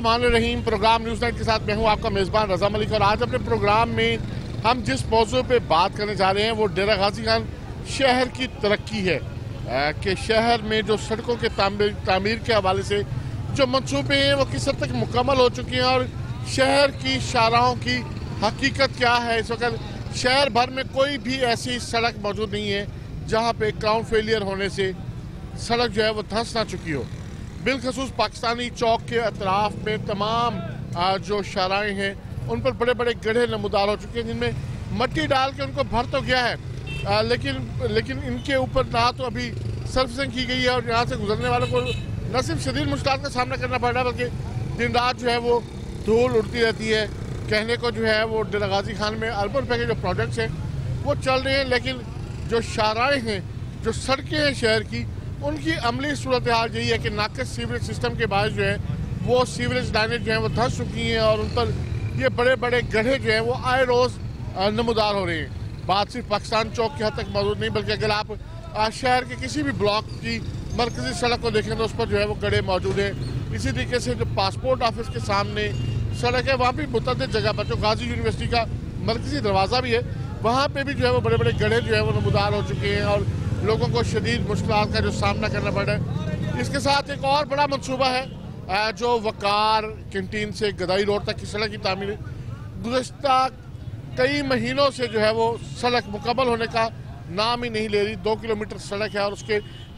बिस्मिल्लाहिर्रहमानिर्रहीम। Programme news night के साथ मैं हूं आपका मेज़बान रज़ा मलिक और आज अपने प्रोग्राम में हम जिस मौजू पे बात करने जा रहे हैं वो डेरा गाजी खान शहर की तरक्की है कि शहर में जो सड़कों के तामीर के हवाले से जो मंसूबे हैं वो किस हद तक मुकम्मल हो चुके हैं और शहर की शाहराहों की हकीकत क्या है। इस वक्त शहर भर में कोई भी ऐसी सड़क मौजूद नहीं है जहाँ पे ग्राउंड फेलियर होने से सड़क जो है वो धंस ना चुकी हो। बिलखसूस पाकिस्तानी चौक के अतराफ में तमाम जो शाहराएँ हैं उन पर बड़े बड़े गड्ढे नमूदार हो चुके हैं जिनमें मट्टी डाल के उनको भर तो गया है लेकिन इनके ऊपर ना तो अभी सर्विसिंग की गई है और यहाँ से गुजरने वालों को न सिर्फ शदीद मुश्किलात का सामना करना पड़ रहा है बल्कि दिन रात जो है वो धूल उड़ती रहती है। कहने को जो है वो डेरा गाजी खान में अर्बन पैकेज जो प्रोजेक्ट्स हैं वो चल रहे हैं लेकिन जो शाहराएँ हैं जो सड़कें हैं शहर की उनकी अमली सूरत हाल यही है कि नाकस सीवरेज सिस्टम के बायस जो है वो सीवरेज लाइनें जो हैं वो धंस चुकी हैं और उन पर ये बड़े बड़े गड्ढे जो हैं वो आए रोज़ नमूदार हो रहे हैं। बात सिर्फ पाकिस्तान चौक की हद तक मौजूद नहीं बल्कि अगर आप शहर के किसी भी ब्लॉक की मरकजी सड़क को देखें तो उस पर जो है वो गड्ढे मौजूद हैं। इसी तरीके से जो पासपोर्ट ऑफिस के सामने सड़क है वहाँ भी मुतअद्दिद जगह पर जो गाजी यूनिवर्सिटी का मरकजी दरवाज़ा भी है वहाँ पर भी जो है वो बड़े बड़े गड्ढे जो है वो नमूदार हो चुके हैं और लोगों को शदीद मुश्किलात का जो सामना करना पड़ रहा है। इसके साथ एक और बड़ा मनसूबा है जो वकार कैंटीन से गदाई रोड तक की सड़क की तामीर गुज़श्ता कई महीनों से जो है वो सड़क मुकम्मल होने का नाम ही नहीं ले रही। 2 किलोमीटर सड़क है और उसके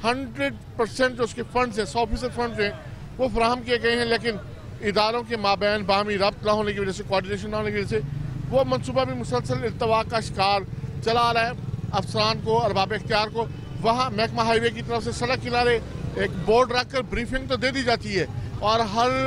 100% जो उसके फंड्स हैं 100% फंड्स हैं वो फराहम किए गए हैं लेकिन इदारों के माबैन बाहमी रब्त ना होने की वजह से कोऑर्डिनेशन ना होने की वजह से वो मनसूबा भी मुसलसल इल्तवा का शिकार चला आ रहा है। अफसरान को अरबाब इख्तियार को वहाँ महकमा हाईवे की तरफ से सड़क किनारे एक बोर्ड रख कर ब्रीफिंग तो दे दी जाती है और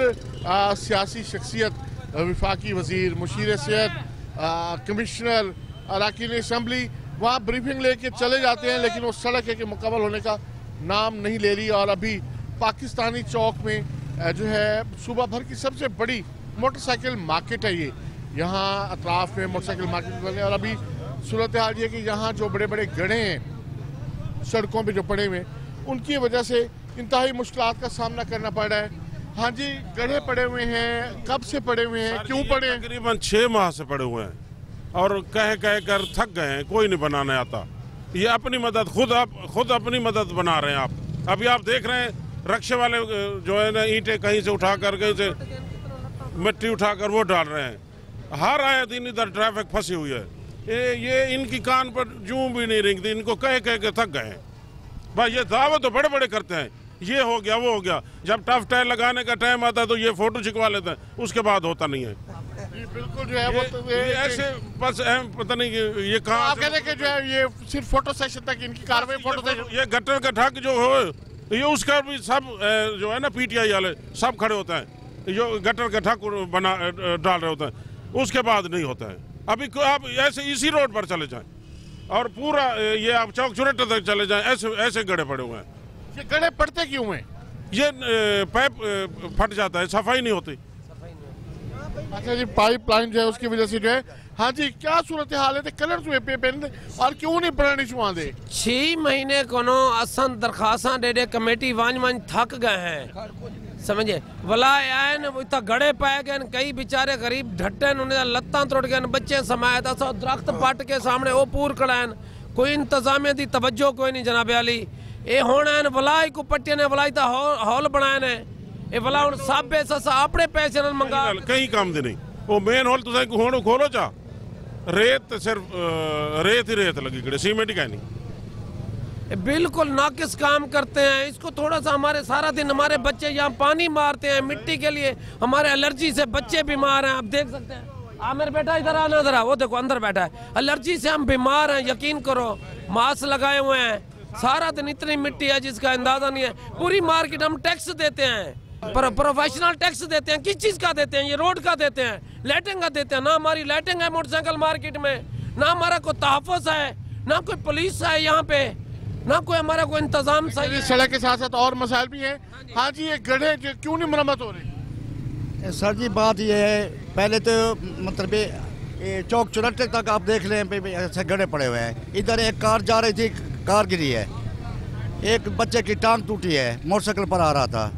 हर सियासी शख्सियत वफाकी वज़ीर मुशीर सेहत कमिश्नर अरकान असम्बली वहाँ ब्रीफिंग लेके चले जाते हैं लेकिन वो सड़क है कि मुकम्मल होने का नाम नहीं ले रही। और अभी पाकिस्तानी चौक में जो है सूबा भर की सबसे बड़ी मोटरसाइकिल मार्केट है ये यहाँ अतराफ में मोटरसाइकिल मार्केट और अभी सूरत हाल ये कि यहाँ जो बड़े बड़े गड्ढे हैं सड़कों पे जो पड़े हुए हैं उनकी वजह से इंतहाई मुश्किलात का सामना करना पड़ रहा है। हाँ जी, गड्ढे पड़े हुए हैं, कब से पड़े हुए हैं, क्यों पड़े हैं? तकरीबन 6 माह से पड़े हुए हैं और कह कर थक गए हैं, कोई नहीं बनाने आता। ये अपनी मदद खुद अपनी मदद बना रहे हैं। आप अभी आप देख रहे हैं रक्शे वाले जो है ना ईंटें कहीं से उठा कर कहीं से मिट्टी उठाकर वो डाल रहे हैं। हर आए दिन इधर ट्रैफिक फंसी हुई है। ये इनकी कान पर जूं भी नहीं रेंगती, इनको कह के थक गए हैं। भाई ये दावे तो बड़े बड़े करते हैं, ये हो गया वो हो गया, जब टफ टायर लगाने का टाइम आता है तो ये फोटो छिकवा लेते हैं, उसके बाद होता नहीं है। बिल्कुल जो है वो तो ऐसे बस पता नहीं ये कहाँ आप कहते जो है ये सिर्फ फोटो सेशन तक इनकी कार्रवाई फोटो सेशन। ये गटर का ढक जो हो ये उसका भी सब जो है ना पीटीआई वाले सब खड़े होते हैं, जो गटर का ढक बना डाल रहे होते हैं, उसके बाद नहीं होता है। अभी आप ऐसे इसी रोड पर चले जाएं और पूरा ये आप चौक चुरट्टा तक चले जाएं, ऐसे गड्ढे पड़े हुए हैं। ये गड्ढे पड़ते क्यों हैं? ये पाइप फट जाता है, सफाई नहीं होती। अच्छा जी, पाइप लाइन जो है उसकी वजह से जो है। हाँ जी, क्या सूरत हाल है? कलर जो है और क्यों नहीं बनानी छुआ दे? 6 महीने को असन दरखास्तां दे कमेटी वन थक गए हैं, समझे वला आए न इतना गड़े पाए गए, कई बेचारे गरीब ढट्टे उन्हें लत्तां तोड़ गए, बच्चे समाये तो दरख्त पट के सामने वो पूर कड़ान, कोई इंतजामिया की तवज्जो कोई नहीं जनाब अली। ये होना वलाई को पट्टिया ने वलाई तो हॉल बनाए ने ये वला हूँ सब अपने पैसे न मंगा कहीं काम दे नहीं। वो मेन हॉल तुम हुण खोलो चा रेत सिर्फ रेत ही रेत लगी खड़े, सीमेंट का नहीं। बिल्कुल नाकिस काम करते हैं। इसको थोड़ा सा हमारे सारा दिन हमारे बच्चे यहाँ पानी मारते हैं मिट्टी के लिए, हमारे एलर्जी से बच्चे बीमार हैं। आप देख सकते हैं आमिर बेटा इधर आना, इधर वो देखो अंदर बैठा है, एलर्जी से हम बीमार हैं। यकीन करो मास्क लगाए हुए हैं, सारा दिन इतनी मिट्टी है जिसका अंदाजा नहीं है। पूरी मार्केट हम टैक्स देते हैं, प्रोफेशनल टैक्स देते हैं। किस चीज का देते हैं? ये रोड का देते हैं, लाइटिंग का देते हैं। ना हमारी लाइटिंग है मोटरसाइकिल मार्केट में, ना हमारा कोई तहफ़्फ़ुज़ है, ना कोई पुलिस है यहाँ पे, ना कोई हमारा कोई इंतजाम सही। सड़क के साथ साथ और मसाइल भी हैं। हाँ जी, ये गड्ढे क्यों नहीं मरम्मत हो रही? सर जी बात ये है, पहले तो मतलब ये चौक चुरट्टे तक आप देख लें ऐसे गड्ढे पड़े हुए हैं। इधर एक कार जा रही थी, कार गिरी है, एक बच्चे की टांग टूटी है, मोटरसाइकिल पर आ रहा था।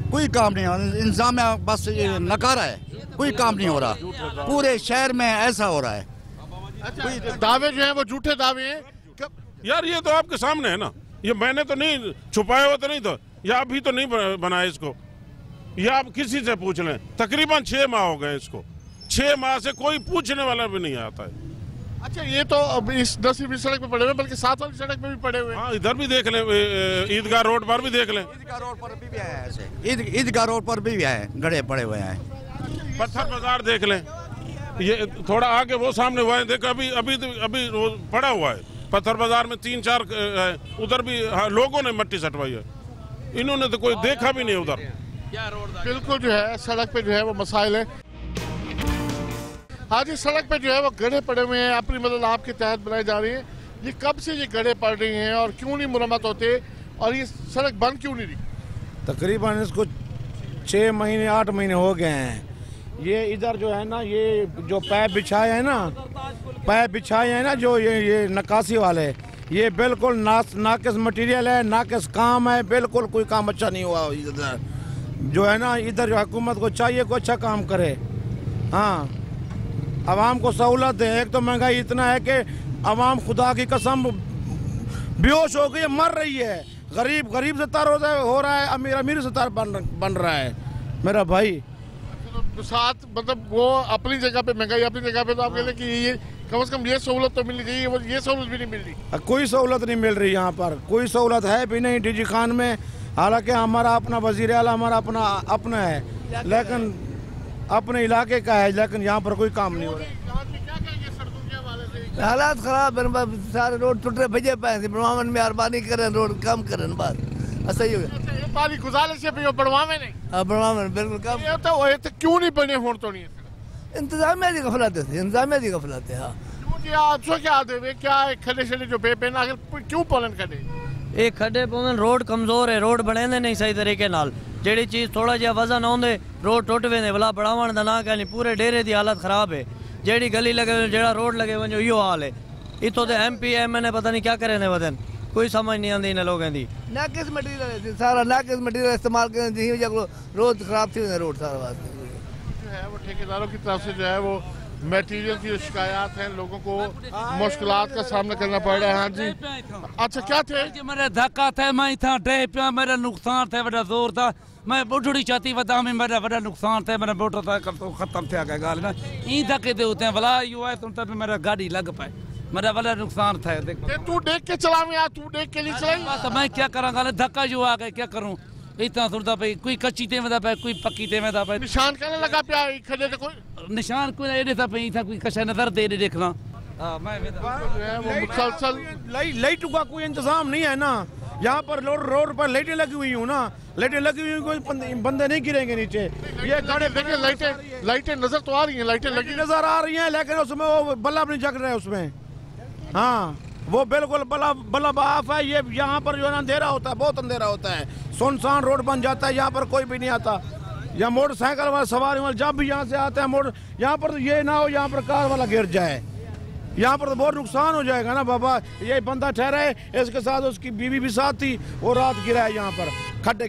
कोई काम नहीं हो रहा, इंतजाम में बस ये नकारा है, कोई काम नहीं हो रहा। पूरे शहर में ऐसा हो रहा है। अच्छा, दावे जो हैं वो झूठे दावे हैं। यार ये तो आपके सामने है ना, ये मैंने तो नहीं छुपाया हुआ, तो नहीं तो या अभी तो नहीं बनाया इसको, ये आप किसी से पूछ लें। तकरीबन 6 माह हो गए इसको, 6 माह से कोई पूछने वाला भी नहीं आता है। अच्छा, ये तो अब इस 10वीं सड़क पे पड़े हुए, बल्कि 7 वाली सड़क पे भी पड़े हुए हैं। हाँ, इधर भी देख लें, ईदगाह रोड पर भी देख लें। ईदगाह रोड पर भी आया है ऐसे, ईदगाह रोड पर भी आए गड्ढे पड़े हुए हैं। पत्थर बाजार देख लें, ये थोड़ा आगे वो सामने हुआ है, देखो अभी वो पड़ा हुआ है। पत्थर बाजार में 3-4 है, उधर भी लोगों ने मट्टी सटवाई है, इन्होंने तो कोई देखा भी नहीं उधर। बिल्कुल जो है सड़क पे जो है वो मसाइल है। हाँ जी, सड़क पे जो है वो गड्ढे पड़े हुए हैं, अपनी मदद आपके तहत बनाई जा रही है। ये कब से ये गड्ढे पड़ रही हैं और क्यों नहीं मुरम्मत होते, और ये सड़क बंद क्यों नहीं रही? तकरीबन इसको 6 महीने 8 महीने हो गए हैं। ये इधर जो है ना, ये जो पैप बिछाए हैं ना, जो ये नक्काशी वाले, ये बिल्कुल नाकिस मटेरियल है, नाकिस काम है, बिल्कुल कोई काम अच्छा नहीं हुआ इधर। जो है ना, इधर जो हुकूमत को चाहिए कोई अच्छा काम करे। हाँ, आवाम को सहूलत है। एक तो महंगाई इतना है कि आवाम खुदा की कसम बेहोश हो गई, मर रही है। गरीब से तर हो रहा है, अमीर से तर बन रहा है मेरा भाई। साथ मतलब वो अपनी जगह पे महंगाई, अपनी जगह पे तो आप कह रहे कि ये कम से कम ये सहूलत तो मिलनी चाहिए, वो ये सहूलत भी नहीं मिल रही। कोई सहूलत नहीं मिल रही यहाँ पर, कोई सहूलत है भी नहीं डीजी खान में। हालांकि हमारा अपना वजीर आला हमारा अपना है, लेकिन अपने इलाके का है, लेकिन यहाँ पर कोई काम नहीं हो रहा। हालात खराब है, सारे रोड टूटे भजे पे बनवावन में मेहरबानी करें, रोड कम करें बस, सही हो गया। पानी गुजारिश है भी बनवावे नहीं। हाँ, बनवावन बिल्कुल कम। ये तो क्यों नहीं बने हों तो नहीं इंतजामिया की गफलत है, इंतजामिया की गफलत है। हाँ, क्या देवे क्या खड़े शड़े जो बेपे ना क्यों पालन करे? ਇਹ ਖੱਡੇ ਪਾਉਣ रोड कमजोर है, रोड ਬਣਾਉਂਦੇ नहीं सही तरीके नाल। ਜਿਹੜੀ चीज़ थोड़ा ਜਿਹਾ वजन आउंदे रोड टुट वेंदे, भला बढ़ावण दा ना कहनी, पूरे डेरे दी हालत खराब है। ਜਿਹੜੀ गली लगे जेड़ा रोड लगे वंजो इहो हाल है। इतों ते MP MN पता नहीं क्या करे ने वदन, कोई समझ नहीं आती इन लोगों की। नाकिस मटीरियल सारा नाकिस मटीरियल इस्तेमाल करें, रोड खराब थी रोड सारा वास्ते। जो है वो ठेकेदारों की तरफ से जो है वो मटेरियल की शिकायत है, लोगों को मुश्किलात का सामना करना पड़ रहा है। हाँ जी, अच्छा क्या थे? मेरा धक्का था, मैं था डे पे, मेरा नुकसान था, बड़ा जोर था। मैं बुढ़ी छाती बता में मेरा बड़ा नुकसान था, मेरा मोटर था खत्म थे गया गाल ना ई धक्के दे होते हैं भला यू है तुम तब मेरा गाड़ी लग पाए, मेरा बड़ा नुकसान था। देख तू देख के चला यार, तू देख के नहीं चलाई। बस मैं क्या करा गाल धक्का जो आ गए, क्या करूं इतना सुनता पे, कोई कच्ची ते में पे, कोई पक्की ते में पे। निशान कहने लगा पे खड़े थे, कोई निशान कोई एडे था पे था, कोई कशा नजर दे देखना। हां मैं वो मुसलसल लाइट का कोई इंतजाम नहीं है ना। यहाँ पर रोड पर लाइटें लगी हुई हूँ ना, लाइटें लगी हुई, कोई बंदे नहीं गिरेंगे नीचे। ये गाड़ी देखिए लाइटें नजर तो आ रही हैं, लाइटें लगी नजर आ रही हैं, लेकिन उसमें वो बल्ब नहीं जग रहे उसमें। हाँ, वो बिल्कुल बल्ब ऑफ है। ये यहाँ पर जो है अंधेरा होता है, बहुत अंधेरा होता है, सुनसान रोड बन जाता है, यहाँ पर कोई भी नहीं आता। या मोटरसाइकिल वाला सवारी वाला जब भी यहाँ से आते हैं यहाँ पर ये ना हो यहाँ पर कार वाला गिर जाए, यहाँ पर तो बहुत नुकसान हो जाएगा ना बाबा। ये बंदा ठहरा है, इसके साथ उसकी बीवी भी साथ थी, वो रात गिरा है यहाँ पर खड्डे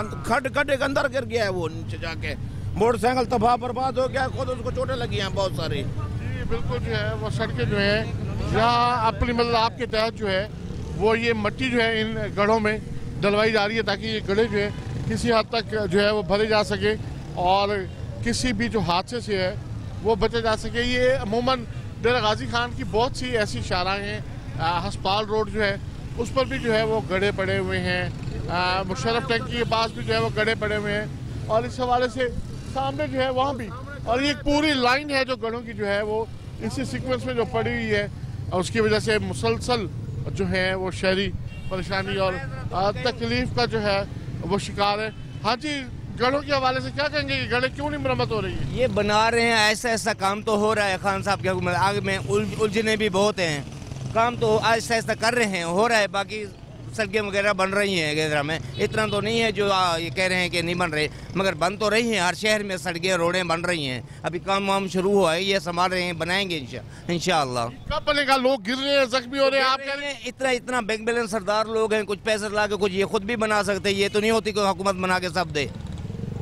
के अंदर गिर गया है, वो नीचे जाके मोटरसाइकिल तबाह बर्बाद हो गया, खुद उसको चोटें लगी हैं बहुत सारी। बिल्कुल जो है वो सड़कें जो है यहाँ अपनी मतलब आपके तहत जो है वो ये मिट्टी जो है इन गढ़ों में डलवाई जा रही है, ताकि ये गड्ढे जो है किसी हद तक जो है वो भरे जा सके और किसी भी जो हादसे से है वो बचा जा सके। ये अमूमन डेरा गाजी खान की बहुत सी ऐसी शाराएँ हैं, हस्पताल रोड जो है उस पर भी जो है वो गड्ढे पड़े हुए हैं, मुशर्रफ टैंकी के पास भी जो है वो गड्ढे पड़े हुए हैं, और इस हवाले से सामने जो है वहाँ भी, और ये पूरी लाइन है जो गढ़ों की जो है वो इसी सीक्वेंस में जो पड़ी हुई है, और उसकी वजह से मुसलसल जो है वो शहरी परेशानी और तकलीफ का जो है वो शिकार है। हाँ जी, गढ़ों के हवाले से क्या कहेंगे कि गढ़े क्यों नहीं मरम्मत हो रही है? ये बना रहे हैं, ऐसा काम तो हो रहा है खान साहब की हुकूमत आगे में, उलझने भी बहुत हैं, काम तो ऐसा कर रहे हैं, हो रहा है। बाकी सड़कें वगैरह बन रही हैं गेदरा में, इतना तो नहीं है जो ये कह रहे हैं कि नहीं बन रहे, मगर बन तो रही हैं। हर शहर में सड़कें रोडें बन रही हैं, अभी काम वाम शुरू हुआ है, ये संभाल रहे हैं, बनाएंगे इंशाअल्लाह। कब बनेगा? लोग गिर रहे हैं, जख्मी हो रहे हैं, आप कह रहे हैं इतना बैंक बैलेंस सरदार लोग हैं, कुछ पैसे ला के कुछ ये खुद भी बना सकते हैं, ये तो नहीं होती कि हुकूमत बना के सब दे।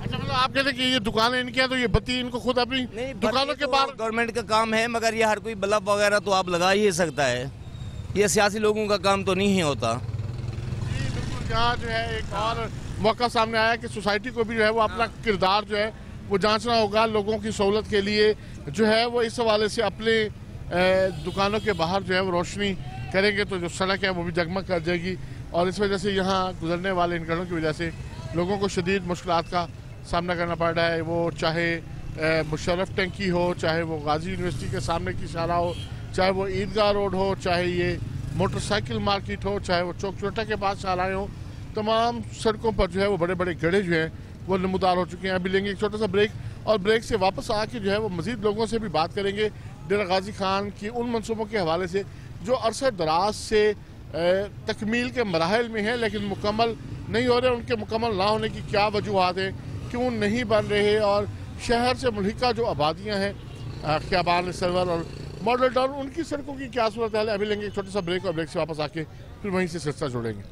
अच्छा, मतलब आप कहते हैं कि ये दुकानें इनकी हैं तो ये बत्ती इनको खुद अपनी दुकानों के बाहर गवर्नमेंट का काम है, मगर ये हर कोई बल्ब वगैरह तो आप लगा ही सकता है, ये सियासी लोगों का काम तो नहीं होता। यहाँ जो है एक और मौका सामने आया कि सोसाइटी को भी जो है वो अपना किरदार जो है वो जांचना होगा, लोगों की सहूलत के लिए जो है वो इस हवाले से अपने दुकानों के बाहर जो है वो रोशनी करेंगे तो जो सड़क है वो भी जगमग कर जाएगी। और इस वजह से यहाँ गुजरने वाले इन घरों की वजह से लोगों को शदीद मुश्किलात का सामना करना पड़ रहा है। वो चाहे मुशर्रफ टंकी हो, चाहे वो गाजी यूनिवर्सिटी के सामने की शाला हो, चाहे वो ईदगाह रोड हो, चाहे ये मोटरसाइकिल मार्केट हो, चाहे वो चौक चौटा के पास शालाएँ हो, तमाम सड़कों पर जो है वो बड़े बड़े गड्ढे जो हैं वो नमूदार हो चुके हैं। अभी लेंगे एक छोटा सा ब्रेक और ब्रेक से वापस आके जो है वो मज़ीद लोगों से भी बात करेंगे डेरा गाजी खान की उन मनसूबों के हवाले से जो अरसे दराज से तकमील के मराहल में है लेकिन मुकम्मल नहीं हो रहे, उनके मुकम्मल ना होने की क्या वजूहत हैं, क्यों नहीं बन रहे, और शहर से मुल्हिका जो आबादियाँ हैं ख़ियाबान सरवर और मॉडल टाउन, उनकी सड़कों की क्या सूरत है। अभी लेंगे एक छोटा सा ब्रेक और ब्रेक से वापस आके फिर वहीं से सिलसिला जोड़ेंगे।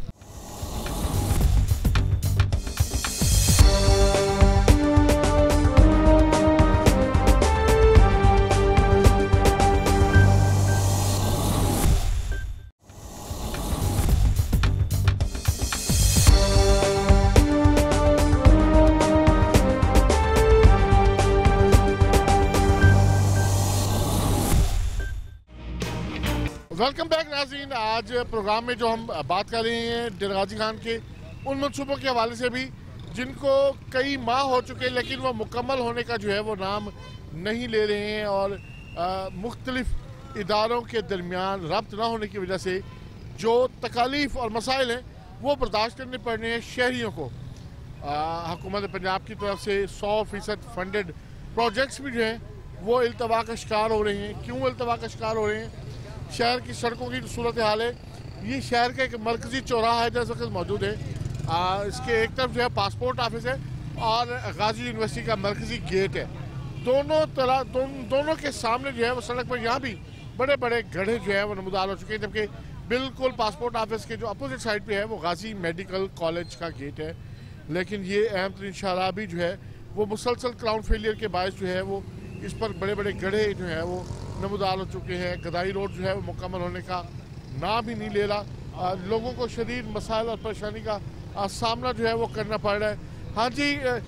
वेलकम बैक नाज़रीन। आज प्रोग्राम में जो हम बात कर रहे हैं डेरा गाजी खान के उन मनसूबों के हवाले से भी जिनको कई माह हो चुके लेकिन वो मुकम्मल होने का जो है वो नाम नहीं ले रहे हैं और मुख्तलिफ इदारों के दरमियान रब्त ना होने की वजह से जो तकालीफ और मसाइल हैं वो बर्दाश्त करने पड़ रहे हैं शहरियों को। हुकूमत पंजाब की तरफ से 100% फंडेड प्रोजेक्ट्स भी जो हैं वो इल्तवा का शिकार हो रहे हैं। क्यों इल्तवा का शिकार हो रहे हैं? शहर की सड़कों की सूरत हाल है, ये शहर का एक मरकजी चौराहा है जैसा कि मौजूद है। इसके एक तरफ जो है पासपोर्ट ऑफिस है और गाजी यूनिवर्सिटी का मरकजी गेट है। दोनों के सामने जो है वो सड़क पर यहाँ भी बड़े बड़े गड्ढे जो है वो नमूदार हो चुके हैं, जबकि बिल्कुल पासपोर्ट ऑफिस के जो अपोजिट साइड पे है वो गाजी मेडिकल कॉलेज का गेट है। लेकिन ये अहम तरीन शाहराह भी जो है वो मुसलसल क्राउड फेलियर के बायस जो है वो इस पर बड़े बड़े गड्ढे जो है वो नमूदार हो चुके हैं। गदाई रोड जो है वो मुकम्मल होने का नाम ही नहीं ले रहा। लोगों को शदीद मसाइल और परेशानी का सामना जो है वो करना पड़ रहा है। हाँ जी,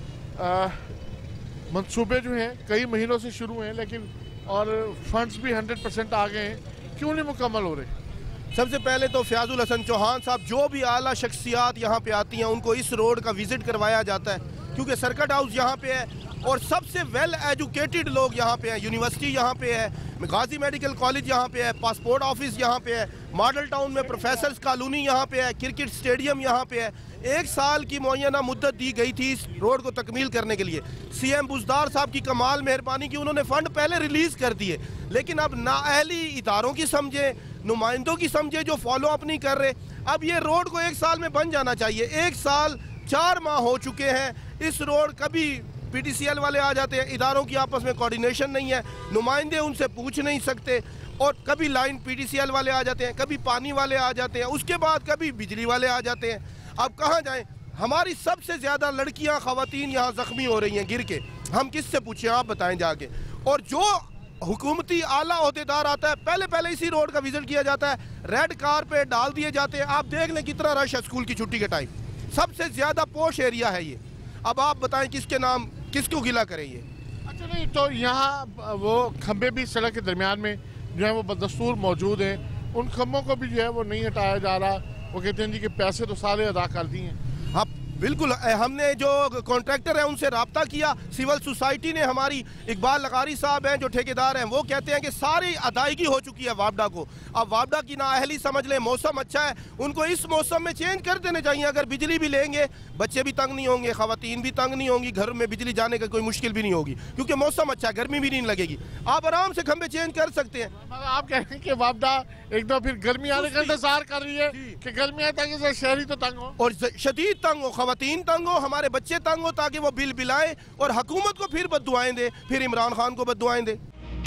मंसूबे जो हैं कई महीनों से शुरू हैं लेकिन और फंड्स भी 100% आ गए हैं, क्यों नहीं मुकम्मल हो रहे? सबसे पहले तो फयाजुल हसन चौहान साहब, जो भी आला शख्सियात यहाँ पे आती हैं उनको इस रोड का विजिट करवाया जाता है क्योंकि सर्किट हाउस यहाँ पे है और सबसे वेल एजुकेटेड लोग यहाँ पे हैं। यूनिवर्सिटी यहाँ पे है, गाजी मेडिकल कॉलेज यहाँ पे है, पासपोर्ट ऑफिस यहाँ पे है, मॉडल टाउन में प्रोफेसर्स कॉलोनी यहाँ पे है, क्रिकेट स्टेडियम यहाँ पे है। 1 साल की मुअय्यना मुद्दत दी गई थी इस रोड को तकमील करने के लिए। सीएम बुज़दार साहब की कमाल मेहरबानी की, उन्होंने फंड पहले रिलीज कर दिए, लेकिन अब नाअहली इदारों की समझे, नुमाइंदों की समझे जो फॉलो अप नहीं कर रहे। अब ये रोड को 1 साल में बन जाना चाहिए। 1 साल 4 माह हो चुके हैं, इस रोड कभी पीटीसीएल वाले आ जाते हैं, इदारों की आपस में कोऑर्डिनेशन नहीं है, नुमाइंदे उनसे पूछ नहीं सकते, और कभी लाइन पीटीसीएल वाले आ जाते हैं, कभी पानी वाले आ जाते हैं, उसके बाद कभी बिजली वाले आ जाते हैं। अब कहाँ जाएं? हमारी सबसे ज़्यादा लड़कियां, ख़वातीन यहाँ ज़ख्मी हो रही हैं गिर के। हम किससे पूछें, आप बताएं जाके। और जो हुकूमती आला ओहदेदार आता है पहले इसी रोड का विजिट किया जाता है, रेड कारपेट डाल दिए जाते हैं। आप देख लें कितना रश है स्कूल की छुट्टी के टाइम, सबसे ज़्यादा पोश एरिया है ये। अब आप बताएं किसके नाम, किसको गिला करें ये? अच्छा, नहीं तो यहाँ वो खंबे भी सड़क के दरमियान में जो है वो बदस्तूर मौजूद हैं, उन खंभों को भी जो है वो नहीं हटाया जा रहा। वो कहते हैं जी कि पैसे तो सारे अदा कर दिए हैं। हाँ बिल्कुल, हमने जो कॉन्ट्रैक्टर है उनसे रब्ता किया, सिविल सोसाइटी ने, हमारी इकबाल लगारी साहब हैं जो ठेकेदार हैं, वो कहते हैं कि सारी अदायगी हो चुकी है वापडा को। अब वापडा की नाअहली समझ लें, मौसम अच्छा है, उनको इस मौसम में चेंज कर देने चाहिए। अगर बिजली भी लेंगे बच्चे भी तंग नहीं होंगे, खवातीन भी तंग नहीं होंगी, घर में बिजली जाने का कोई मुश्किल भी नहीं होगी क्योंकि मौसम अच्छा है, गर्मी भी नहीं लगेगी। आप आराम से खंबे चेंज कर सकते हैं। आप कह रहे हैं कि वापडा एक दो फिर गर्मी आने का इंतजार कर रही है कि गर्मी आए ताकि शहरी तो तंग हो और शदीद तंग हो, खवातीन तंग हो, हमारे बच्चे तंग हो, ताकि वो बिल बिलाएं और हुकूमत को फिर बद्दुआएं दे, फिर इमरान खान को बद्दुआएं दे।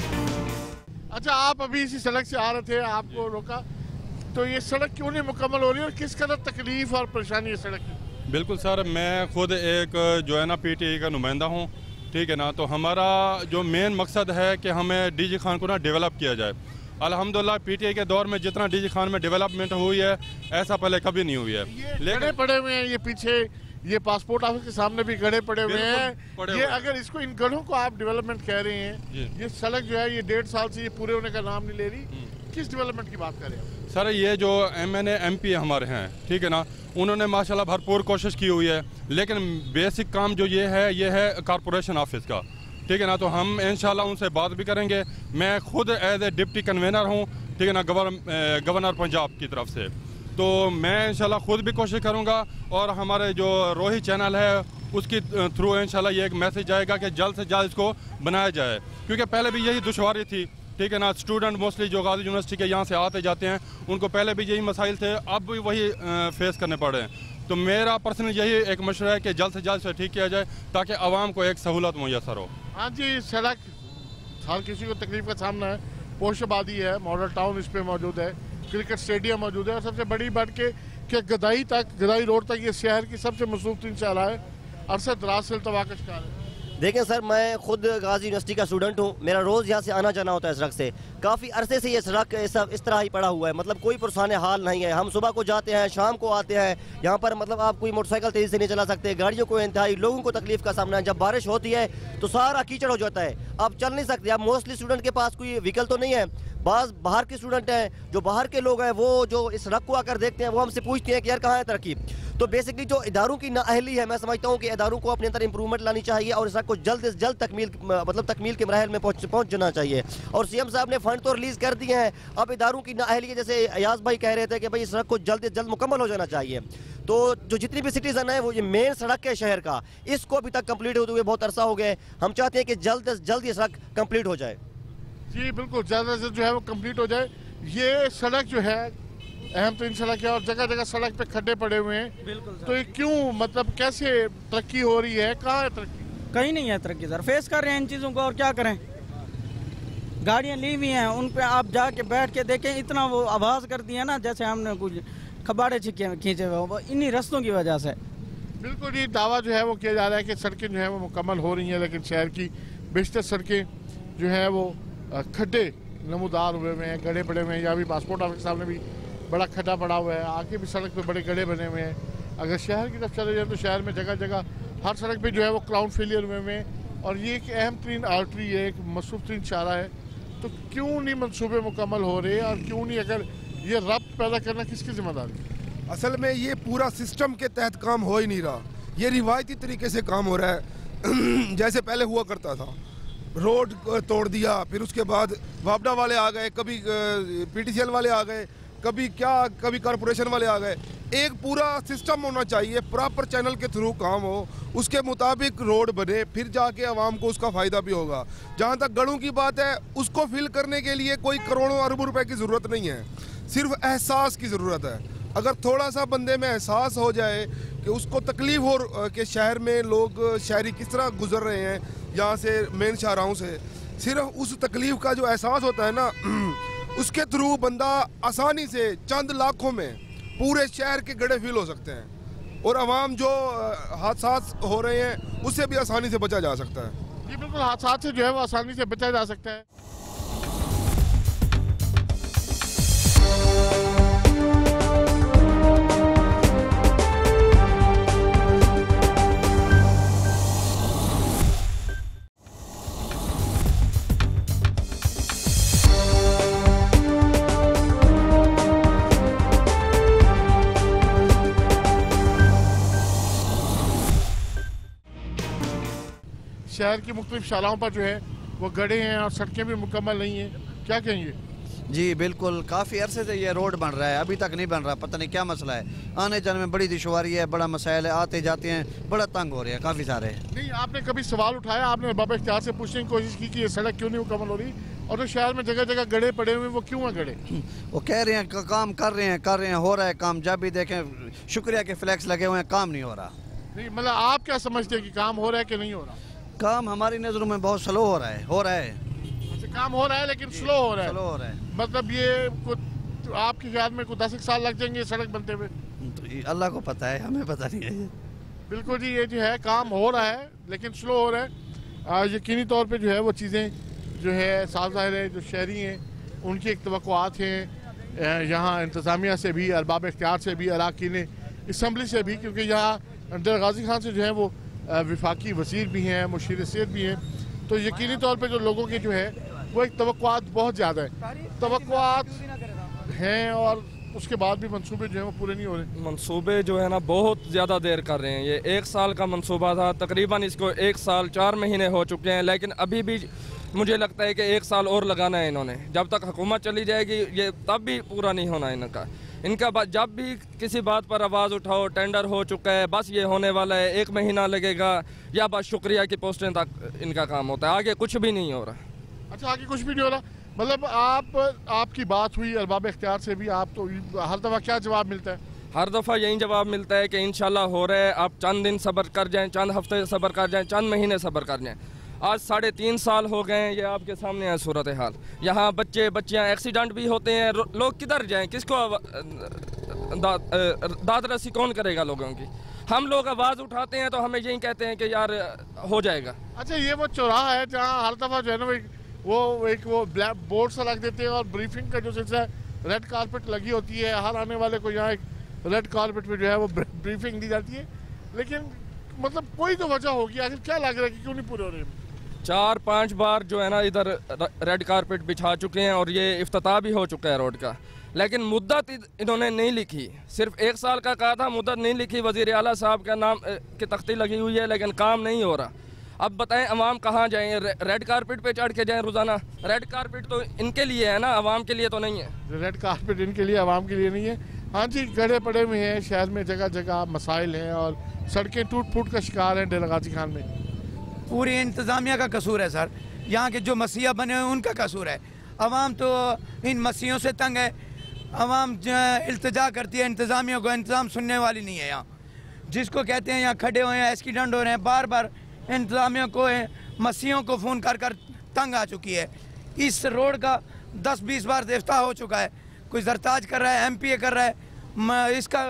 अच्छा, आप अभी इसी सड़क से आ रहे थे, आपको रोका, तो ये सड़क क्यों नहीं मुकम्मल हो रही है और किस कदर तकलीफ और परेशानी है सड़क की? बिल्कुल सर, मैं खुद एक जो है ना पीटीआई का नुमाइंदा हूँ, ठीक है ना। तो हमारा जो मेन मकसद है कि हमें डीजी खान को ना डेवलप किया जाए। अल्हम्दुलिल्लाह पीटीआई के दौर में जितना डीजी खान में डेवलपमेंट हुई है ऐसा पहले कभी नहीं हुई है। गड्ढे पड़े हुए हैं, ये पीछे ये पासपोर्ट ऑफिस के सामने भी गड्ढे पड़े हुए हैं। ये अगर इसको इन गड्ढों को आप डेवलपमेंट कह रहे हैं, ये सड़क जो है ये 1.5 साल से ये पूरे होने का नाम नहीं ले रही, किस डेवलपमेंट की बात कर रहे हैं सर? ये जो MNA MP हमारे हैं, ठीक है ना, उन्होंने माशाल्लाह भरपूर कोशिश की हुई है, लेकिन बेसिक काम जो ये है कॉरपोरेशन ऑफिस का, ठीक है ना। तो हम इंशाल्लाह उनसे बात भी करेंगे। मैं खुद एज ए डिप्टी कन्वेनर हूँ, ठीक है ना, गवर्नर पंजाब की तरफ से। तो मैं इंशाल्लाह खुद भी कोशिश करूँगा और हमारे जो रोही चैनल है उसकी थ्रू इंशाल्लाह ये एक मैसेज जाएगा कि जल्द से जल्द इसको बनाया जाए, क्योंकि पहले भी यही दुश्वारी थी, ठीक है ना। स्टूडेंट मोस्टली जो गाजी यूनिवर्सिटी के यहाँ से आते जाते हैं उनको पहले भी यही मसाइल थे, अब भी वही फेस करने पड़े हैं। तो मेरा पर्सनल यही एक मशवरा है कि जल्द से जल्द से ठीक किया जाए ताकि आवाम को एक सहूलत मुयसर हो। हाँ जी, सड़क हर किसी को तकलीफ का सामना है। पोश आबादी है, मॉडल टाउन इस पे मौजूद है, क्रिकेट स्टेडियम मौजूद है, और सबसे बड़ी बात कि गदाई रोड तक ये शहर की सबसे मसरूफ तीन शाहरा है, अरसा दराज से अल्तवा का शिकार है। देखें सर, मैं खुद गाजी यूनिवर्सिटी का स्टूडेंट हूँ, मेरा रोज़ यहाँ से आना जाना होता है सड़क से। काफ़ी अरसे से ये सड़क इस तरह ही पड़ा हुआ है, मतलब कोई पुरसाने हाल नहीं है। हम सुबह को जाते हैं, शाम को आते हैं यहाँ पर, मतलब आप कोई मोटरसाइकिल तेज़ी से नहीं चला सकते, गाड़ियों को इंतहाई लोगों को तकलीफ का सामना है। जब बारिश होती है तो सारा कीचड़ हो जाता है, आप चल नहीं सकते। अब मोस्टली स्टूडेंट के पास कोई व्हीकल तो नहीं है, बाज़ बाहर के स्टूडेंट हैं, जो बाहर के लोग हैं वो जो इस सड़क को आकर देखते हैं वो हमसे पूछते हैं कि यार कहाँ है तरक्की। तो बेसिकली जो इदारों की नाअहली है, मैं समझता हूँ कि इदारों को अपने अंदर इंप्रूवमेंट लानी चाहिए और इस सड़क को जल्द से जल्द तकमील के मराहल में पहुँच जाना चाहिए। और CM साहब ने फंड तो रिलीज़ कर दिए हैं, अब इदारों की नाअहली है, जैसे अयाज भाई कह रहे थे कि भाई इस सड़क को जल्द से जल्द मुकम्मल हो जाना चाहिए। तो जो जितनी भी सिटीज़न है वो ये मेन सड़क है शहर का, इसको अभी तक कंप्लीट होते हुए बहुत अरसा हो गया। हम चाहते हैं कि जल्द से जल्द ये सड़क कंप्लीट हो जाए। जी बिल्कुल, ज़्यादा से जो है वो कंप्लीट हो जाए। ये सड़क जो है अहम तरीन सड़क है और जगह जगह सड़क पे खड्डे पड़े हुए हैं। बिल्कुल। तो ये क्यों, मतलब कैसे तरक्की हो रही है, कहाँ है तरक्की? कहीं नहीं है तरक्की सर, फेस कर रहे हैं इन चीज़ों को और क्या करें। गाड़ियाँ ली हुई हैं, उन पे आप जाके बैठ के देखें, इतना वो आवाज़ करती है ना जैसे हमने कुछ खबाड़े खींचे हुए, इन्हीं रस्तों की वजह से। बिल्कुल, ये दावा जो है वो किया जा रहा है कि सड़कें जो है वो मुकम्मल हो रही हैं, लेकिन शहर की बेशतर सड़कें जो हैं वो खड्डे नमूदार हुए हुए हैं, गड्ढे पड़े हुए हैं। यहाँ भी पासपोर्ट ऑफिस के सामने भी बड़ा खड्डा पड़ा हुआ है, आगे भी सड़क पे बड़े गड्ढे बने हुए हैं। अगर शहर की तरफ चले जाए तो शहर में जगह जगह हर सड़क पे जो है वो क्राउन फेलियर हुए हुए हैं, और ये एक अहम तरीन आर्टरी है, एक मसरूफ तरीन शाहरा है। तो क्यों नहीं मंसूबे मुकम्मल हो रहे, और क्यों नहीं, अगर ये रब्त पैदा करना किसकी जिम्मेदारी है? असल में ये पूरा सिस्टम के तहत काम हो ही नहीं रहा, ये रिवायती तरीके से काम हो रहा है। जैसे पहले हुआ करता था, रोड तोड़ दिया, फिर उसके बाद वापडा वाले आ गए, कभी PTCL वाले आ गए, कभी कॉरपोरेशन वाले आ गए। एक पूरा सिस्टम होना चाहिए, प्रॉपर चैनल के थ्रू काम हो, उसके मुताबिक रोड बने, फिर जाके आवाम को उसका फ़ायदा भी होगा। जहाँ तक गढ़ों की बात है, उसको फिल करने के लिए कोई करोड़ों अरबों रुपए की ज़रूरत नहीं है, सिर्फ एहसास की ज़रूरत है। अगर थोड़ा सा बंदे में एहसास हो जाए कि उसको तकलीफ हो कि शहर में लोग शहरी किस तरह गुजर रहे हैं यहाँ से मेन शाहराहों से, सिर्फ उस तकलीफ का जो एहसास होता है ना, उसके थ्रू बंदा आसानी से चंद लाखों में पूरे शहर के गड्ढे फिल हो सकते हैं, और आवाम जो हादसा हो रहे हैं उससे भी आसानी से बचा जा सकता है। जी बिल्कुल, हादसा से जो है वो आसानी से बचा जा सकता है। शहर की मुख्तलिफ शालाओं पर जो है वो गड्ढे हैं और सड़कें भी मुकम्मल नहीं हैं, क्या कहेंगे? जी बिल्कुल, काफ़ी अरसे से ये रोड बन रहा है, अभी तक नहीं बन रहा, पता नहीं क्या मसला है। आने जाने में बड़ी दुश्वारी है, बड़ा मसाइल है, आते जाते हैं बड़ा तंग हो रहे हैं काफ़ी सारे। नहीं, आपने कभी सवाल उठाया, आपने बाबा इख्तियार से पूछने की कोशिश की कि ये सड़क क्यों नहीं मुकम्मल हो रही, और जो शहर में जगह जगह गड्ढे पड़े हुए हैं वो क्यों हैं गड्ढे? वो कह रहे हैं काम कर रहे हैं, हो रहा है काम, जब भी देखें शुक्रिया के फ्लैक्स लगे हुए हैं, काम नहीं हो रहा। नहीं, मतलब आप क्या समझते हैं कि काम हो रहा है कि नहीं हो रहा? काम हमारी नज़रों में बहुत स्लो हो रहा है। अच्छा, काम हो रहा है लेकिन स्लो हो रहा है। मतलब ये आपके ख्याल में कुछ 10 साल लग जाएंगे सड़क बनते हुए? तो अल्लाह को पता है, हमें पता नहीं है। बिल्कुल जी, ये जो है काम हो रहा है लेकिन स्लो हो रहा है। यकीनी तौर पे जो है वो चीज़ें जो है साफ ज़ाहिर है जो शहरी हैं उनकी एक तवक्कुआत हैं यहाँ इंतज़ामिया से भी, अरबाब इख्तियार से भी, अराकीन असम्बली से भी, क्योंकि यहाँ डर गाजी खान से जो है वो वफाकी वज़ीर भी हैं, मुशीर सेहत भी हैं, तो यकीनी तौर पे जो लोगों की जो है वो एक तवक्कुआत बहुत ज़्यादा है, तवक्कुआत हैं और उसके बाद भी मंसूबे जो है वो पूरे नहीं हो रहे। मंसूबे जो है ना बहुत ज़्यादा देर कर रहे हैं। ये 1 साल का मंसूबा था, तकरीबन इसको 1 साल 4 महीने हो चुके हैं, लेकिन अभी भी मुझे लगता है कि 1 साल और लगाना है इन्होंने। जब तक हुकूमत चली जाएगी ये तब भी पूरा नहीं होना इनका जब भी किसी बात पर आवाज़ उठाओ, टेंडर हो चुका है, बस ये होने वाला है, 1 महीना लगेगा, या बस शुक्रिया की पोस्टें तक इनका काम होता है, आगे कुछ भी नहीं हो रहा। अच्छा, आगे कुछ भी नहीं हो रहा। मतलब आपकी बात हुई अरबाब इख्तियार से भी, आप तो हर दफ़ा क्या जवाब मिलता है? हर दफ़ा यही जवाब मिलता है कि इंशाल्लाह हो रहा है, आप चंद दिन सब्र कर जाएं, चंद हफ्ते सब्र कर जाएं, चंद महीने सब्र कर जाएं। आज 3.5 साल हो गए हैं, ये आपके सामने है सूरत हाल। यहाँ बच्चियाँ एक्सीडेंट भी होते हैं, लोग किधर जाएं, किसको दाद रसी कौन करेगा लोगों की? हम लोग आवाज़ उठाते हैं तो हमें यही कहते हैं कि यार हो जाएगा। अच्छा, ये वो चौराहा है जहाँ हर दफ़ा जो है ना वो ब्लैक बोर्ड सा लग देते हैं और ब्रीफिंग का जो सिलसिला रेड कारपेट लगी होती है, हर आने वाले को यहाँ एक रेड कारपेट पे जो है वो ब्रीफिंग दी जाती है, लेकिन मतलब कोई तो वजह होगी, आखिर क्या लग रहा है कि क्यों नहीं पूरे हो रहे? 4-5 बार जो है ना इधर रेड कारपेट बिछा चुके हैं और ये इफ्तिताह भी हो चुका है रोड का, लेकिन मुद्दत इन्होंने नहीं लिखी। सिर्फ 1 साल का कहा था, मुद्दत नहीं लिखी। वज़ीर आला साहब का नाम की तख्ती लगी हुई है लेकिन काम नहीं हो रहा। अब बताएं अवाम कहाँ जाएं? रेड कारपेट पे चढ़ के जाएं रोज़ाना? रेड कारपेट तो इनके लिए है ना, अवाम के लिए तो नहीं है। रेड कारपेट इनके लिए, अवाम के लिए नहीं है। हाँ जी, गड्ढे पड़े हुए हैं शहर में, जगह जगह मसाइल हैं और सड़कें टूट फूट का शिकार हैं डेरा गाजी खान में। पूरी इंतज़ामिया का कसूर है सर, यहाँ के जो मसीहा बने हुए उनका कसूर है। अवाम तो इन मसीहों से तंग है, अवाम इल्तिजा करती है इंतज़ामिया को, इंतज़ाम सुनने वाली नहीं है। यहाँ जिसको कहते हैं यहाँ खड़े हुए हैं, एक्सीडेंट हो रहे हैं, बार बार इंतज़ामिया को मसीहों को फ़ोन कर कर तंग आ चुकी है। इस रोड का 10-20 बार इफ्ताह हो चुका है, कोई जरताज कर रहा है, MPA कर रहा है, इसका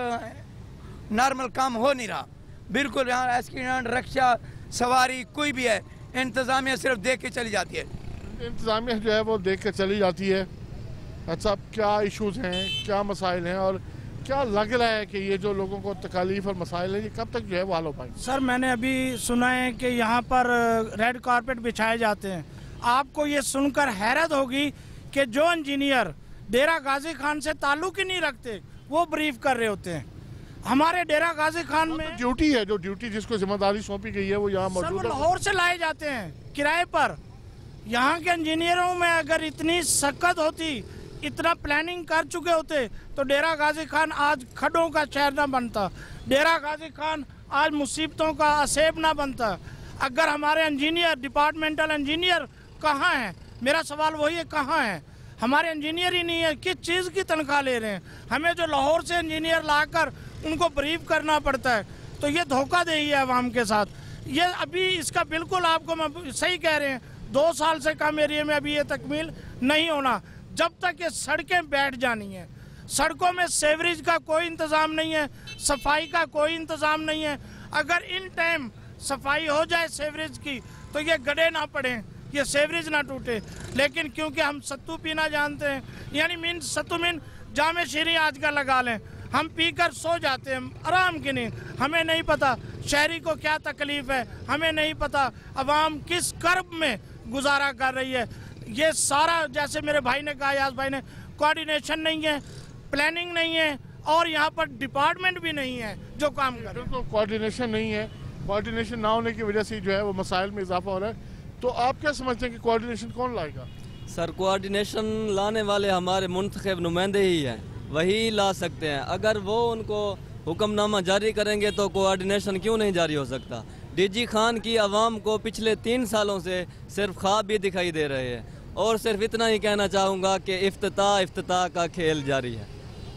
नॉर्मल काम हो नहीं रहा बिल्कुल। यहाँ एक्सीडेंट, रक्षा सवारी कोई भी है, इंतज़ामिया सिर्फ देख के चली जाती है। इंतज़ामिया जो है वो देख कर चली जाती है। अच्छा, क्या इश्यूज़ हैं, क्या मसाइल हैं और क्या लग रहा है कि ये जो लोगों को तकालीफ और मसाइल है ये कब तक जो है वो हल हो पाएंगे? सर, मैंने अभी सुना है कि यहाँ पर रेड कारपेट बिछाए जाते हैं। आपको ये सुनकर हैरत होगी कि जो इंजीनियर डेरा गाजी खान से ताल्लुक ही नहीं रखते वो ब्रीफ कर रहे होते हैं। हमारे डेरा गाजी खान में ड्यूटी है, जो ड्यूटी जिसको जिम्मेदारी सौंपी गई है वो यहाँ मौजूद है। लाहौर से लाए जाते हैं किराए पर। यहाँ के इंजीनियरों में अगर इतनी शक्कत होती, इतना प्लानिंग कर चुके होते तो डेरा गाजी खान आज खड्डों का शहर ना बनता, डेरा गाजी खान आज मुसीबतों का असेब ना बनता। अगर हमारे इंजीनियर, डिपार्टमेंटल इंजीनियर कहाँ हैं? मेरा सवाल वही है, कहाँ हैं? हमारे इंजीनियर ही नहीं है, किस चीज़ की तनख्वाह ले रहे हैं? हमें जो लाहौर से इंजीनियर लाकर उनको ब्रीफ करना पड़ता है, तो ये धोखाधड़ी है अवाम के साथ। ये अभी इसका बिल्कुल आपको मैं सही कह रहे हैं, 2 साल से कम एरिया में अभी ये तकमील नहीं होना। जब तक ये सड़कें बैठ जानी है, सड़कों में सेवरेज का कोई इंतज़ाम नहीं है, सफाई का कोई इंतज़ाम नहीं है। अगर इन टाइम सफाई हो जाए सेवरेज की तो ये गड्ढे ना पड़े, ये सेवरेज ना टूटे। लेकिन क्योंकि हम सत्तू पीना जानते हैं, यानी मीन सत्तू मीन जामे शीरी आज का लगा लें, हम पीकर सो जाते हैं आराम की नींद। हमें नहीं पता शहरी को क्या तकलीफ़ है, हमें नहीं पता अवाम किस कर्ब में गुजारा कर रही है। ये सारा, जैसे मेरे भाई ने कहा, यास भाई ने, कोऑर्डिनेशन नहीं है, प्लानिंग नहीं है और यहाँ पर डिपार्टमेंट भी नहीं है जो काम कर रहे हैं। तो कोऑर्डिनेशन नहीं है, कोऑर्डिनेशन ना होने की वजह से जो है वो मसाइल में इजाफा हो रहा है। तो आप क्या समझते हैं कि कोऑर्डिनेशन कौन लाएगा? सर, कोऑर्डिनेशन लाने वाले हमारे मुंतखब नुमाइंदे ही हैं, वही ला सकते हैं। अगर वो उनको हुक्मनामा जारी करेंगे तो कोऑर्डिनेशन क्यों नहीं जारी हो सकता? DG खान की आवाम को पिछले 3 सालों से सिर्फ ख्वाब भी दिखाई दे रहे हैं। और सिर्फ इतना ही कहना चाहूँगा कि इफ्तिताह का खेल जारी है।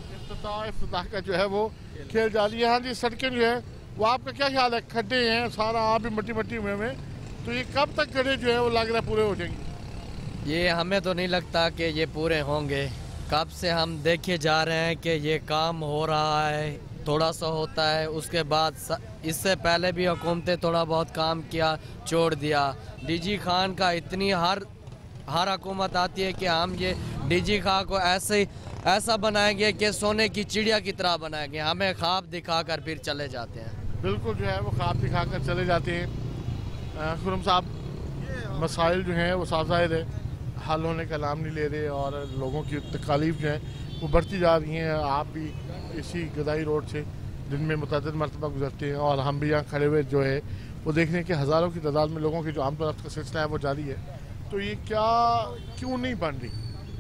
इफ्तिताह का जो है वो खेल जारी है। हाँ जी, सड़कें जो है वो आपका क्या ख्याल है? खड्डे हैं, सारा आप भी मट्टी हुए में, तो ये कब तक गड्ढे जो है वो लग रहा है पूरे हो जाएंगे? ये हमें तो नहीं लगता कि ये पूरे होंगे। कब से हम देखे जा रहे हैं कि ये काम हो रहा है, थोड़ा सा होता है, उसके बाद इससे पहले भी हुकूमतें थोड़ा बहुत काम किया, छोड़ दिया। डीजी खान का इतनी हर हुकूमत आती है कि हम ये डीजी खान को ऐसा बनाएंगे कि सोने की चिड़िया की तरह बनाएंगे, हमें ख्वाब दिखाकर फिर चले जाते हैं। बिल्कुल जो है वो ख्वाब दिखाकर चले जाते हैं। खुरम साहब, मसाइल जो हैं वो साफ ज़ाहिर है हल होने का नाम नहीं ले रहे और लोगों की तकालीफ जो है वो बढ़ती जा रही हैं। आप भी इसी गदाई रोड से दिन में मुतअद्दिद मरतबा गुजरते हैं और हम भी यहाँ खड़े हुए जो है वो देख रहे हैं कि हज़ारों की तादाद में लोगों की जो आमदोरफ्त का सिलसिला है वो जारी है। तो ये क्यों नहीं बन रही?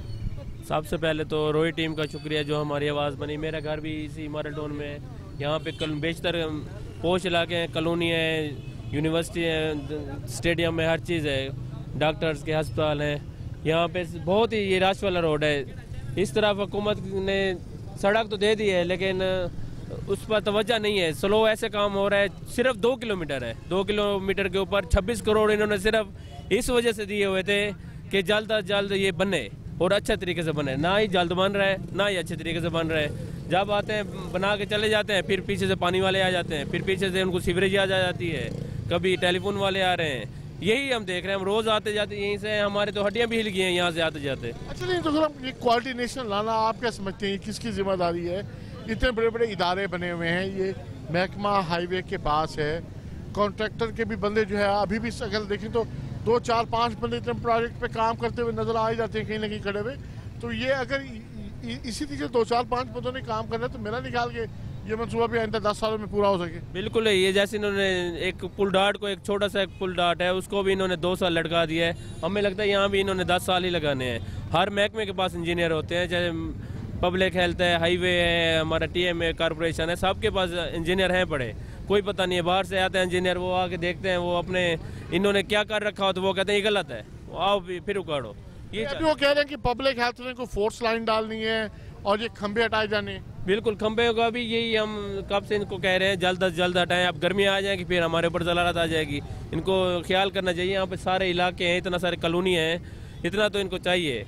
सबसे पहले तो रोई टीम का शुक्रिया जो हमारी आवाज़ बनी। मेरा घर भी इसी माराडोन में है। यहाँ पे बेशतर पोश इलाके हैं, कॉलोनी है, यूनिवर्सिटी है, स्टेडियम में हर चीज़ है, डॉक्टर्स के अस्पताल हैं। यहाँ पे बहुत ही ये रश वाला रोड है। इस तरफ हुकूमत ने सड़क तो दे दी है लेकिन उस पर तवज्जो नहीं है। स्लो ऐसे काम हो रहा है। सिर्फ 2 किलोमीटर है, 2 किलोमीटर के ऊपर 26 करोड़ इन्होंने सिर्फ इस वजह से दिए हुए थे कि जल्द अज जल्द ये बने और अच्छे तरीके से बने। ना ही जल्द बन रहा है ना ही अच्छे तरीके से बन रहा है। जब आते हैं बना के चले जाते हैं, फिर पीछे से पानी वाले आ जाते हैं, फिर पीछे से उनको सीवरेज आ जाती है, कभी टेलीफोन वाले आ रहे हैं। यही हम देख रहे हैं। हम रोज़ आते जाते यहीं से, हमारे तो हड्डियाँ भी हिल गई हैं यहाँ से आते जाते। अच्छा नहीं, तो फिर हम ये कोऑर्डिनेशन लाना आप क्या समझते हैं किसकी जिम्मेदारी है? इतने बड़े बड़े इदारे बने हुए हैं, ये महकमा हाईवे के पास है, कॉन्ट्रैक्टर के भी बंदे जो है अभी भी अगर देखें तो 2 4 5 बंदे इतने प्रोजेक्ट पे काम करते हुए नजर आ ही जाते हैं कहीं ना कहीं खड़े हुए। तो ये अगर इसी तरीके से 2 4 5 बंदों ने काम करना है तो मेरा निकाल के ये मनसूबा भी आइंदा 10 सालों में पूरा हो सके। बिल्कुल है। ये जैसे इन्होंने एक पुल डाट को, एक छोटा सा एक पुल डाट है, उसको भी इन्होंने 2 साल लटका दिया है। हमें लगता है यहाँ भी इन्होंने 10 साल ही लगाने हैं। हर महकमे के पास इंजीनियर होते हैं, चाहे पब्लिक हेल्थ है, हाईवे है, हमारा TMA कॉर्पोरेशन है, सबके पास इंजीनियर हैं पड़े। कोई पता नहीं है, बाहर से आते हैं इंजीनियर, वो आके देखते हैं, वो अपने इन्होंने क्या कर रखा हो तो वो कहते हैं ये गलत है, आओ फिर उखाड़ो। ये वो कह रहे हैं कि पब्लिक हेल्थ ने को फोर्स लाइन डालनी है और ये खंबे हटाए जाने। बिल्कुल, खंबे का भी यही हम कब से इनको कह रहे हैं जल्द अज जल्द हटाएं। अब गर्मी आ जाएगी फिर हमारे ऊपर ज़लालत आ जाएगी। इनको ख्याल करना चाहिए। यहाँ पे सारे इलाके हैं, इतना सारे कॉलोनी हैं, इतना तो इनको चाहिए।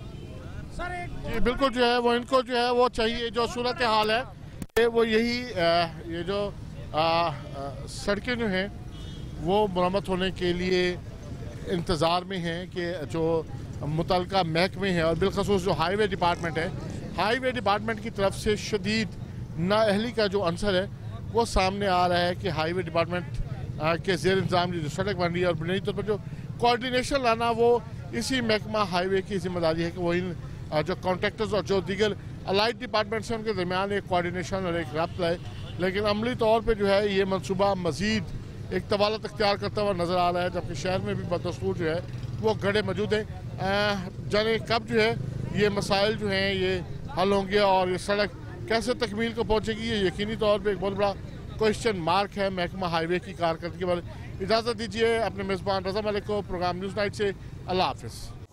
जी बिल्कुल जो है वो इनको जो है वो चाहिए। जो सूरत हाल है वो यही ये जो सड़कें जो हैं वो मरम्मत होने के लिए इंतज़ार में हैं कि जो मुतल्लिका महकमे हैं और बिलखसूस जो हाईवे डिपार्टमेंट है, हाईवे डिपार्टमेंट की तरफ से शदीद नाअहली का जो अंसर है वो सामने आ रहा है कि हाईवे डिपार्टमेंट के ज़ेर इंतज़ाम जो सड़क बन रही है और बुनियादी तौर पर जो कोऑर्डिनेशन लाना वो इसी महकमा हाईवे की जिम्मेदारी है कि वो इन जो कॉन्ट्रैक्टर्स और जो दीगर अलाइड डिपार्टमेंट्स हैं उनके दरमियान एक कोऑर्डिनेशन और एक रब्त है। लेकिन अमली तौर पर जो है ये मनसूबा मज़ीद एक तवालत अख्तियार करता हुआ नज़र आ रहा है, जबकि शहर में भी बदस्तूर जो है वो गड़े मौजूद हैं। जाने कब जो है ये मसाइल जो हैं ये हल होंगे और ये सड़क कैसे तकमील को पहुँचेगी, ये यकीनी तौर पर एक बहुत बड़ा क्वेश्चन मार्क है महकमा हाईवे की कारकर्दगी पर। इजाज़त दीजिए अपने मेज़बान रज़ा मलिक को प्रोग्राम न्यूज़ नाइट से। अल्लाह हाफ़िज़।